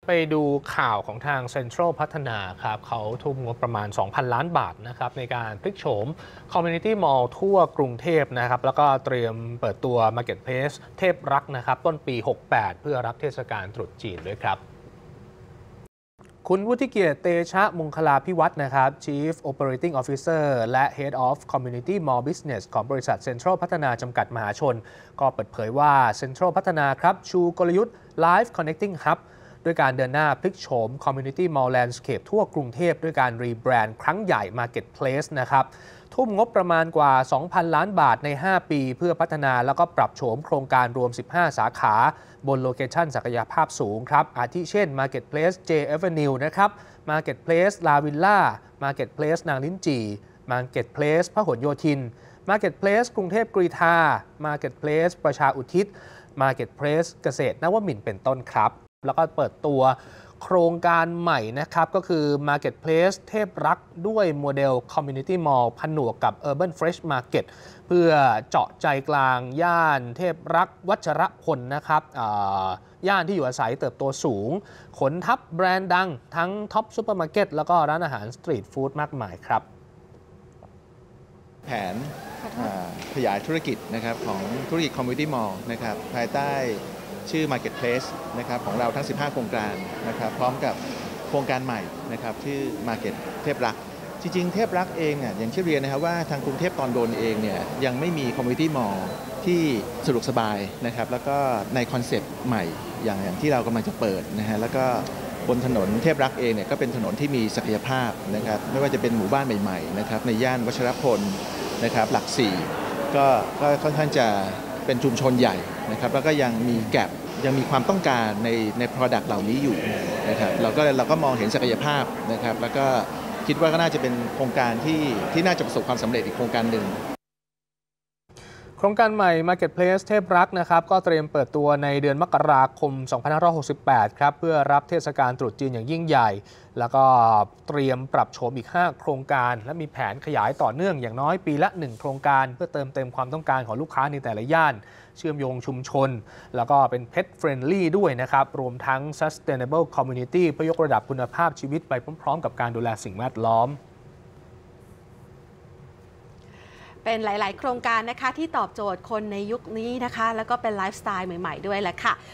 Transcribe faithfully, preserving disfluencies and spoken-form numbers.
ไปดูข่าวของทางเซ็นทรัลพัฒนาครับเขาทุ่มงบประมาณ สองพัน ล้านบาทนะครับในการพลิกโฉม Community Mall ทั่วกรุงเทพนะครับแล้วก็เตรียมเปิดตัว Marketplace เทพรักนะครับต้นปี หกสิบแปด เพื่อรับเทศกาลตรุษจีนด้วยครับคุณวุฒิเกียรติเตชะมงคลาภิวัฒน์นะครับ Chief Operating Officer และ Head of Community Mall Business ของบริษัทเซ็นทรัลพัฒนาจำกัดมหาชนก็เปิดเผยว่าเซ็นทรัลพัฒนาครับชูกลยุทธ์ Live Connecting Hub ด้วยการเดินหน้าพลิกโฉม Community Mall Landscape ทั่วกรุงเทพด้วยการรีแบรนด์ครั้งใหญ่ Marketplace นะครับทุ่มงบประมาณกว่า สองพัน ล้านบาทใน ห้า ปีเพื่อพัฒนาแล้วก็ปรับโฉมโครงการรวม สิบห้า สาขาบนโลเคชั่นศักยภาพสูงครับอาทิเช่น Marketplace J Avenue นะครับ Marketplace La Villa Marketplace นางลิ้นจี่ Marketplace พหลโยธิน Marketplace กรุงเทพกรีฑา Marketplace ประชาอุทิศ Marketplace เกษตรนวมินทร์เป็นต้นครับแล้วก็เปิดตัวโครงการใหม่นะครับก็คือ Marketplace เทพรักด้วยโมเดล Community Mall ผนวกกับ Urban Fresh Market เพื่อเจาะใจกลางย่านเทพรักวัชรพลนะครับย่านที่อยู่อาศัยเติบโตสูงขนทับแบรนด์ดังทั้งท็อปซูเปอร์มาร์เก็ตแล้วก็ร้านอาหารสตรีทฟู้ดมากมายครับแผนขยายธุรกิจนะครับของธุรกิจ Community Mall นะครับภายใต้ชื่อ Marketplace นะครับของเราทั้งสิบห้าโครงการนะครับพร้อมกับโครงการใหม่นะครับชื่อ Market เทพรักจริงๆเทพรักเองอ่ะอย่างที่เรียนนะครับว่าทางกรุงเทพตอนบนเองเนี่ยยังไม่มี Community Mall ที่สะดวกสบายนะครับแล้วก็ในคอนเซปต์ใหม่อย่างอย่างที่เรากำลังจะเปิดนะฮะแล้วก็บนถนนเทพรักเองเนี่ยก็เป็นถนนที่มีศักยภาพนะครับไม่ว่าจะเป็นหมู่บ้านใหม่ๆนะครับในย่านวัชรพลนะครับหลักสี่ก็ก็ค่อนข้างจะเป็นชุมชนใหญ่นะครับแล้วก็ยังมีแก็ปยังมีความต้องการในใน Product เหล่านี้อยู่นะครับเราก็เราก็มองเห็นศักยภาพนะครับแล้วก็คิดว่าก็น่าจะเป็นโครงการที่ที่น่าจะประสบความสำเร็จอีกโครงการหนึ่งโครงการใหม่ Marketplace เทพรักนะครับก็เตรียมเปิดตัวในเดือนมกราคม สองพันห้าร้อยหกสิบแปด ครับเพื่อรับเทศกาลตรุษจีนอย่างยิ่งใหญ่แล้วก็เตรียมปรับโฉมอีก ห้า โครงการและมีแผนขยายต่อเนื่องอย่างน้อยปีละ หนึ่ง โครงการเพื่อเติมเต็มความต้องการของลูกค้าในแต่ละย่านเชื่อมโยงชุมชนแล้วก็เป็น Pet Friendly ด้วยนะครับรวมทั้ง Sustainable Community เพื่อยกระดับคุณภาพชีวิตไปพร้อมๆกับการดูแลสิ่งแวดล้อมเป็นหลายๆโครงการนะคะที่ตอบโจทย์คนในยุคนี้นะคะแล้วก็เป็นไลฟ์สไตล์ใหม่ๆด้วยแหละค่ะ